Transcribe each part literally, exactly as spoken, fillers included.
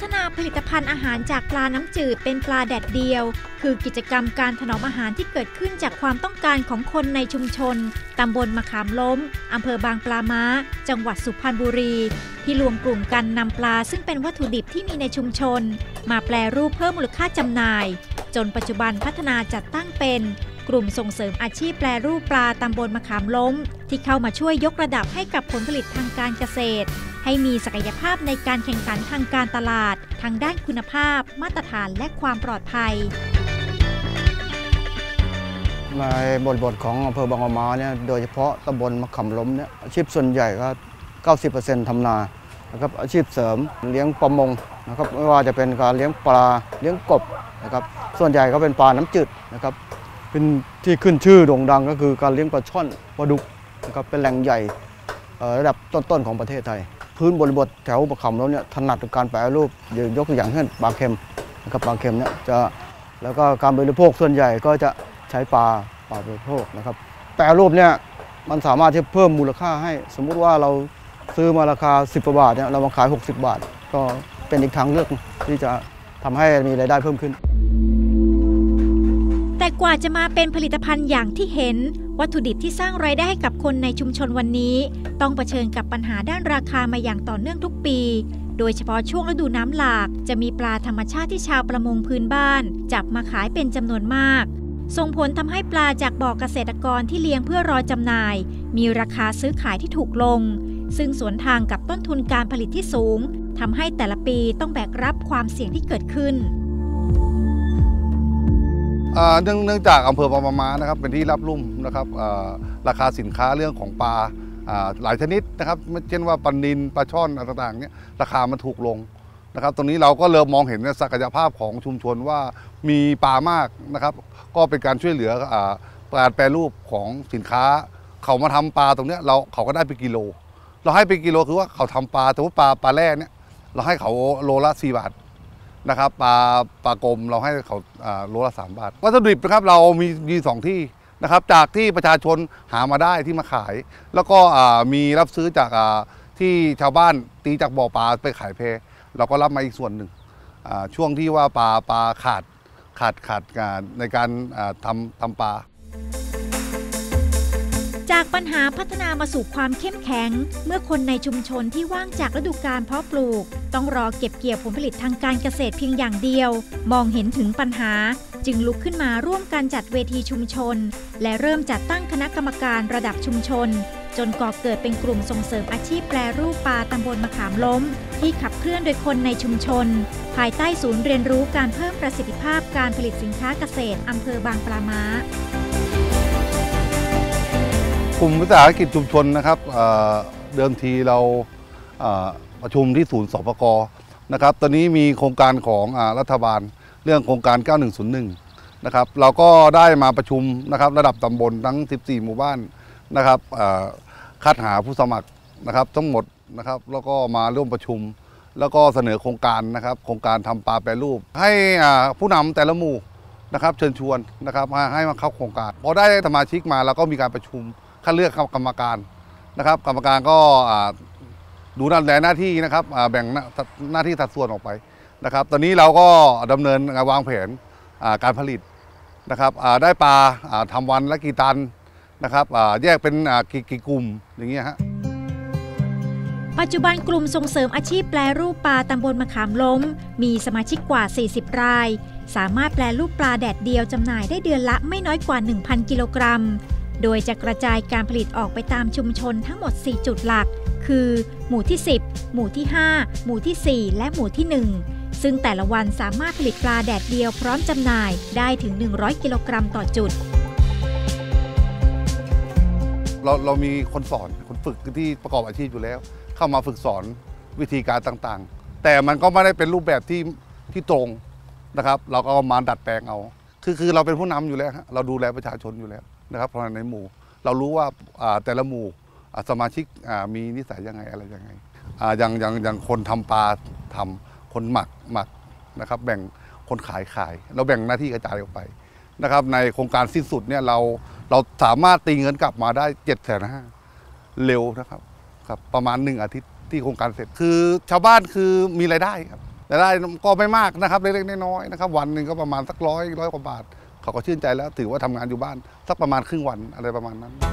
ฒนาผลิตภัณฑ์อาหารจากปลาน้ำจืดเป็นปลาแดดเดียวคือกิจกรรมการถนอมอาหารที่เกิดขึ้นจากความต้องการของคนในชุมชนตำบลมะขามล้มอำเภอบางปลาม้าจังหวัดสุพรรณบุรีที่รวมกลุ่มกันนำปลาซึ่งเป็นวัตถุดิบที่มีในชุมชนมาแปรรูปเพิ่มมูลค่าจำหน่ายจนปัจจุบันพัฒนาจัดตั้งเป็นกลุ่มส่งเสริมอาชีพแปรรูปปลาตำบลมะขามล้มที่เข้ามาช่วยยกระดับให้กับผลผลิตทางการเกษตรให้มีศักยภาพในการแข่งขันทางการตลาดทางด้านคุณภาพมาตรฐานและความปลอดภัยในบทบทของอำเภอบางปะมาเนี่ยโดยเฉพาะตำบลมะขามล้มเนี่ยอาชีพส่วนใหญ่ก็ เก้าสิบเปอร์เซ็นต์ ทำนานะครับอาชีพเสริมเลี้ยงประมงนะครับไม่ว่าจะเป็นการเลี้ยงปลาเลี้ยงกบนะครับส่วนใหญ่ก็เป็นปลาน้ำจืดนะครับเป็นที่ขึ้นชื่อโด่งดังก็คือการเลี้ยงปลาช่อนปลาดุกนะครับเป็นแหล่งใหญ่ระดับต้นๆของประเทศไทยพื้นบริบทแถวมะขามล้มเนี่ยถนัดการแปรรูปยกตัวอย่างเช่นปลาเค็มนะครับปลาเค็มเนี่ยจะแล้วก็การบริโภคส่วนใหญ่ก็จะใช้ปลาปลาบริโภคนะครับแปรรูปเนี่ยมันสามารถที่เพิ่มมูลค่าให้สมมุติว่าเราซื้อมาราคาสิบบาทเนี่ยเรามาขายหกสิบบาทก็เป็นอีกทางเลือกที่จะทำให้มีรายได้เพิ่มขึ้นแต่กว่าจะมาเป็นผลิตภัณฑ์อย่างที่เห็นวัตถุดิบที่สร้างรายได้ให้กับคนในชุมชนวันนี้ต้องเผชิญกับปัญหาด้านราคามาอย่างต่อเนื่องทุกปีโดยเฉพาะช่วงฤดูน้ำหลากจะมีปลาธรรมชาติที่ชาวประมงพื้นบ้านจับมาขายเป็นจำนวนมากส่งผลทำให้ปลาจากบ่อเกษตรกรที่เลี้ยงเพื่อรอจำหน่ายมีราคาซื้อขายที่ถูกลงซึ่งสวนทางกับต้นทุนการผลิตที่สูงทำให้แต่ละปีต้องแบกรับความเสี่ยงที่เกิดขึ้นเนื่องเนื่องจากอำเภอบางปะมานะครับเป็นที่รับรุ่มนะครับราคาสินค้าเรื่องของปลาหลายชนิดนะครับเช่นว่าปลานิลปลาช่อนอะไรต่างๆเนี่ยราคามันถูกลงนะครับตรงนี้เราก็เริ่มมองเห็นศักยภาพของชุมชนว่ามีปลามากนะครับก็เป็นการช่วยเหลือการแปรรูปของสินค้าเขามาทำปลาตรงนี้เราเขาก็ได้เป็นกิโลเราให้เป็นกิโลคือว่าเขาทำปลาแต่ว่าปลาปลาแร่เนี่ยเราให้เขาโลละสี่บาทนะครับปลาปลากลมเราให้เขาโลละสามบาทวัตถุดิบนะครับเรามีมีสองที่นะครับจากที่ประชาชนหามาได้ที่มาขายแล้วก็มีรับซื้อจากที่ชาวบ้านตีจากบ่อปลาไปขายเพเราก็รับมาอีกส่วนหนึ่งช่วงที่ว่าปลาปลาขาดขาดขาดในการทำทำปลาจากปัญหาพัฒนามาสู่ความเข้มแข็งเมื่อคนในชุมชนที่ว่างจากฤดูกาลเพาะปลูกต้องรอเก็บเกี่ยวผลผลิตทางการเกษตรเพียงอย่างเดียวมองเห็นถึงปัญหาจึงลุกขึ้นมาร่วมกันจัดเวทีชุมชนและเริ่มจัดตั้งคณะกรรมการระดับชุมชนจนก่อเกิดเป็นกลุ่มส่งเสริมอาชีพแปรรูปปลาตำบลมะขามล้มที่ขับเคลื่อนโดยคนในชุมชนภายใต้ศูนย์เรียนรู้การเพิ่มประสิทธิภาพการผลิตสินค้าเกษตรอำเภอบางปลาม้ากลุ่มวิสาหกิจชุมชนนะครับเดิมทีเราประชุมที่ศูนย์สปก.นะครับตอนนี้มีโครงการของรัฐบาลเรื่องโครงการเก้าหนึ่งศูนย์หนึ่งนะครับเราก็ได้มาประชุมนะครับระดับตำบลทั้งสิบสี่หมู่บ้านนะครับคัดหาผู้สมัครนะครับทั้งหมดนะครับแล้วก็มาร่วมประชุมแล้วก็เสนอโครงการนะครับโครงการทำปลาแปรรูปให้ผู้นำแต่ละหมู่นะครับเชิญชวนนะครับให้มาเข้าโครงการพอได้สมาชิกมาเราก็มีการประชุมคัดเลือกกรรมการนะครับกรรมการก็ดูแลหน้าที่นะครับแบ่งหน้าที่สัดส่วนออกไปนะครับตอนนี้เราก็ดำเนินวางแผนการผลิตนะครับได้ปลาทำวันละกี่ตันนะครับแยกเป็นกี่กลุ่มอย่างเงี้ยฮะปัจจุบันกลุ่มส่งเสริมอาชีพแปรรูปปลาตำบลมะขามล้มมีสมาชิกกว่าสี่สิบรายสามารถแปรรูปปลาแดดเดียวจำหน่ายได้เดือนละไม่น้อยกว่า หนึ่งพัน กิโลกรัมโดยจะกระจายการผลิตออกไปตามชุมชนทั้งหมดสี่จุดหลักคือหมู่ที่สิบหมู่ที่ห้าหมู่ที่สี่และหมู่ที่หนึ่งซึ่งแต่ละวันสามารถผลิตปลาแดดเดียวพร้อมจำหน่ายได้ถึงหนึ่งร้อยกิโลกรัมต่อจุดเราเรามีคนสอนคนฝึกที่ประกอบอาชีพอยู่แล้วเข้ามาฝึกสอนวิธีการต่างๆแต่มันก็ไม่ได้เป็นรูปแบบที่ที่ตรงนะครับเราก็มาดัดแปลงเอาคือคือเราเป็นผู้นำอยู่แล้วเราดูแลประชาชนอยู่แล้วนะครับเพราะในหมู่เรารู้ว่าแต่ละหมู่สมาชิกมีนิสัยยังไงอะไรยังไงอย่างอย่างอย่างคนทำปลาทำคนหมักหมักนะครับแบ่งคนขายขายเราแบ่งหน้าที่กระจายออกไปนะครับในโครงการสิ้นสุดเนี่ยเราเราสามารถตีเงินกลับมาได้เจ็ดแสนห้าเร็วนะครับครับประมาณหนึ่งอาทิตย์ที่โครงการเสร็จคือชาวบ้านคือมีรายได้ครับแต่ได้ก็ไม่มากนะครับเล็กๆน้อยๆนะครับวันหนึ่งก็ประมาณสักร้อยร้อยกว่าบาทเขาก็ชื่นใจแล้วถือว่าทำงานอยู่บ้านสักประมาณครึ่งวันอะไรประมาณนั้น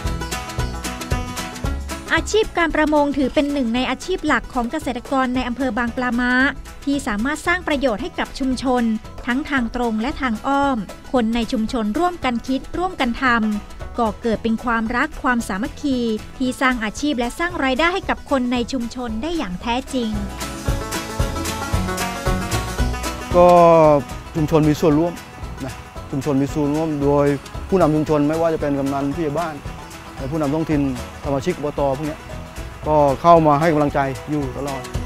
อาชีพการประมงถือเป็นหนึ่งในอาชีพหลักของเกษตรกรในอำเภอบางปลาม้าที่สามารถสร้างประโยชน์ให้กับชุมชนทั้งทางตรงและทางอ้อมคนในชุมชนร่วมกันคิดร่วมกันทำก่อเกิดเป็นความรักความสามัคคีที่สร้างอาชีพและสร้างรายได้ให้กับคนในชุมชนได้อย่างแท้จริงก็ชุมชนมีส่วนร่วมนะชุมชนมีส่วนร่วมโดยผู้นำชุมชนไม่ว่าจะเป็นกำนันผู้ใหญ่บ้านผู้นำท้องถิ่นสมาชิกอบตพวกนี้ก็เข้ามาให้กำลังใจอยู่ตลอด